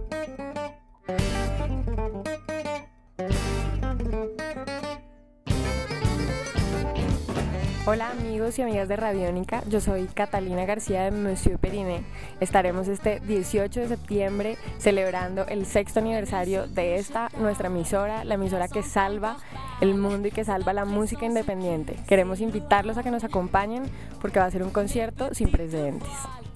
Hola amigos y amigas de Radiónica, yo soy Catalina García de Monsieur Periné. Estaremos este 18 de septiembre celebrando el 6º aniversario de esta, nuestra emisora, la emisora que salva el mundo y que salva la música independiente. Queremos invitarlos a que nos acompañen porque va a ser un concierto sin precedentes.